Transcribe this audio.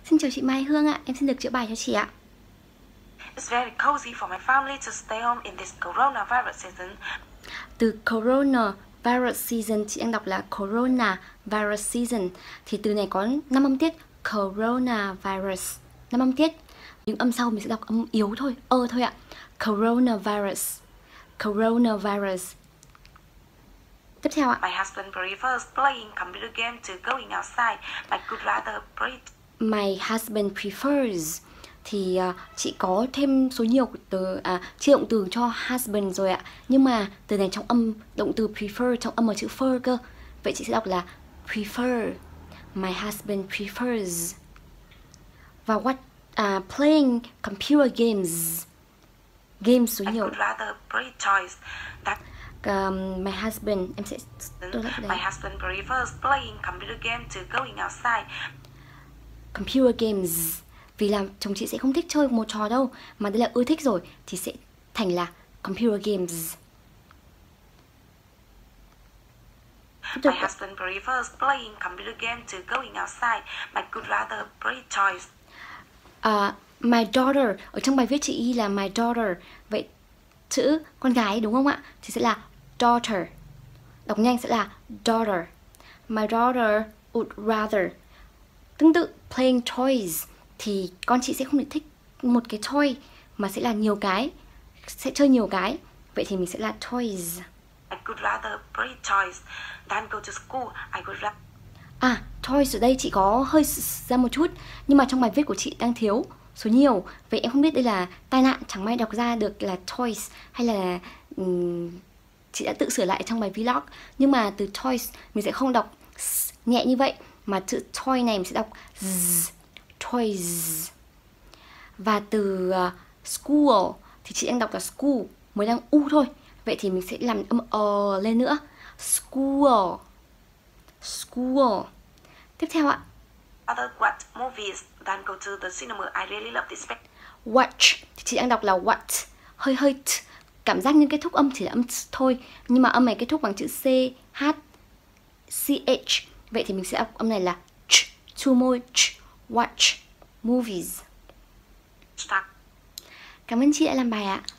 Xin chào chị Mai Hương ạ, em xin được chữa bài cho chị ạ. It's very cozy for my family to stay home in this coronavirus season. Từ coronavirus season, chị đang đọc là coronavirus season. Thì từ này có 5 âm tiết, coronavirus, 5 âm tiết. Những âm sau mình sẽ đọc âm yếu thôi, thôi ạ. Coronavirus, coronavirus. Tiếp theo ạ. My husband prefers playing computer game to going outside, but could rather play. My husband prefers thì chị có thêm số nhiều từ chia động từ cho husband rồi ạ. Nhưng mà từ này trong âm động từ prefer, trong âm ở chữ fer cơ. Vậy chị sẽ đọc là prefer. My husband prefers. Và playing computer games. Games số nhiều. I could rather play toys. My husband, em sẽ My husband prefers playing computer game to going outside. Computer games. Vì là chồng chị sẽ không thích chơi một trò đâu, mà đây là ưa thích rồi thì sẽ thành là computer games. My husband prefers playing computer game to going outside, but could rather play toys. My daughter, ở trong bài viết chị y là my daughter. Vậy chữ con gái đúng không ạ? Thì sẽ là daughter. Đọc nhanh sẽ là daughter. My daughter would rather. Tương tự playing toys thì con chị sẽ không được thích một cái toy mà sẽ là nhiều cái, sẽ chơi nhiều cái. Vậy thì mình sẽ là toys. I could rather play toys than go to school. I could rather... Toys ở đây chị có hơi ra một chút, nhưng mà trong bài viết của chị đang thiếu số nhiều. Vậy em không biết đây là tai nạn, chẳng may đọc ra được là toys hay là chị đã tự sửa lại trong bài vlog. Nhưng mà từ toys mình sẽ không đọc nhẹ như vậy, mà chữ toy này mình sẽ đọc z, toys. Và từ school thì chị đang đọc là school, mới đang u thôi. Vậy thì mình sẽ làm âm lên nữa. School, school. Tiếp theo ạ. Other watch movies than go to the cinema. I really love this spec. Watch thì chị đang đọc là what, hơi cảm giác như kết thúc âm chỉ là âm thôi, nhưng mà âm này kết thúc bằng chữ c, h, ch. Vậy thì mình sẽ đọc âm này là ch, chu môi ch, watch movies. Start. Cảm ơn chị đã làm bài ạ.